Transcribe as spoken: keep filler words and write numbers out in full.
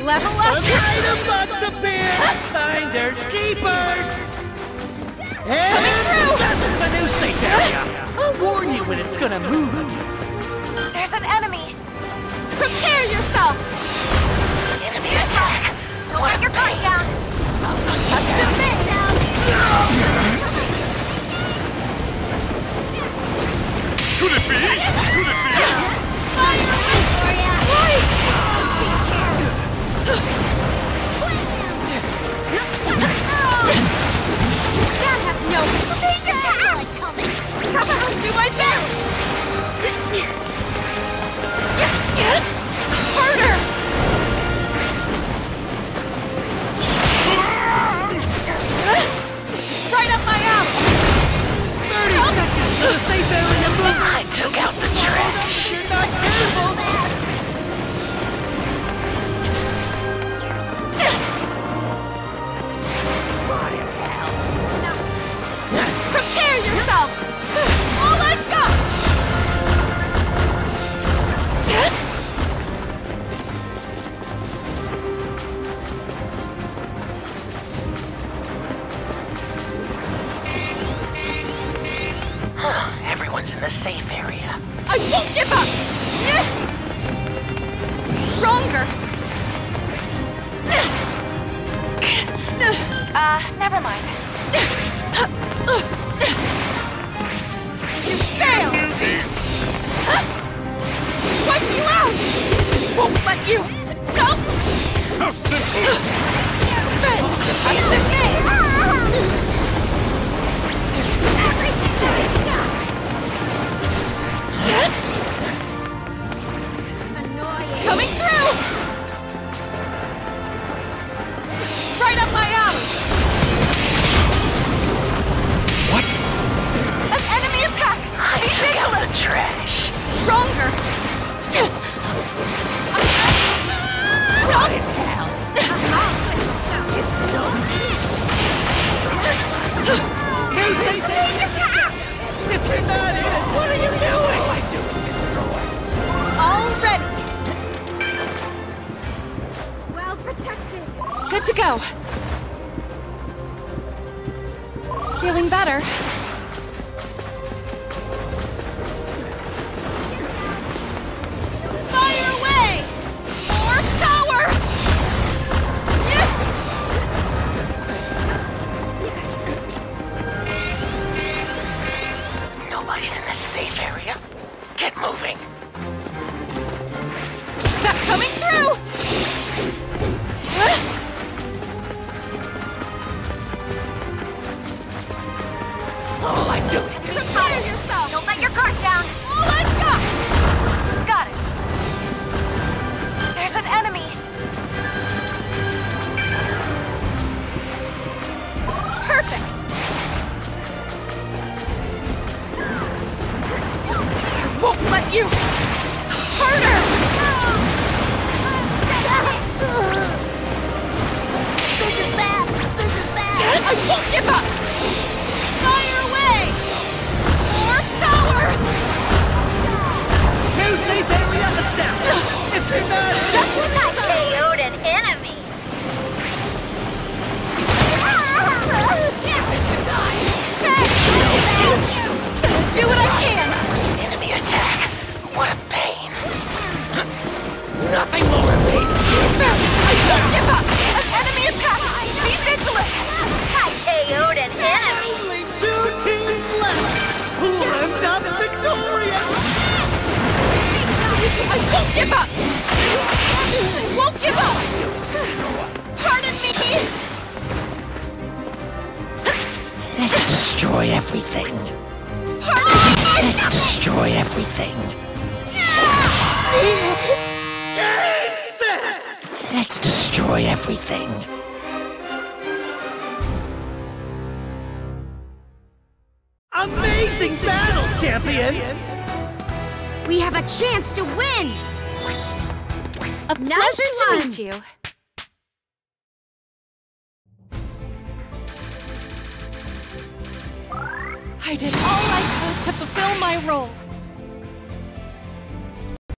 Level up! Item box appear! Finders keepers! And that's the new safe area! I'll warn you when it's gonna move again. There's an enemy! Prepare yourself! Enemy attack! Don't let your guard down! Custom made! Could it be? Could it be? Fire! That has no danger! I'll do my best! Harder! Right up my alley! thirty seconds to the safe area move! I took out the trash! You're not careful! Prepare yourself! All I've got! Everyone's in the safe area. I won't give up! Stronger! Uh, never mind. You failed! Wipe you out! Won't let you! No! How simple! Defend! Us the game! Coming through! Right up my alley! What? An enemy attack! I Be took out the vigilant! trash. Stronger! What in hell? It's no use. New safe area! If you're not in it, what are you doing? All I do is destroy. All ready! Well protected. Good to go. Feeling better. Fire away! More power! Nobody's in the safe area. Get moving. Not coming through! All I do is Prepare yourself! Don't let your guard down. All I've got! Got it. There's an enemy! Perfect! I won't let you! Harder! This is bad. This is bad. I won't give up! Fire away! More power! New safe area established! If you're not in it, Just what I K O'd an enemy. do what I can! Enemy attack. What a pain. Nothing will remain of you. I won't give up! An enemy attack! Be vigilant! I K O'd an enemy. only two teams left! Who'll end up victorious? I won't give up! I won't give up! Pardon me! Let's destroy everything. Pardon me! Let's destroy everything. Game set! Let's destroy everything. Amazing battle, champion! We have a chance to win! A pleasure to one. meet you. I did all I could to fulfill my role.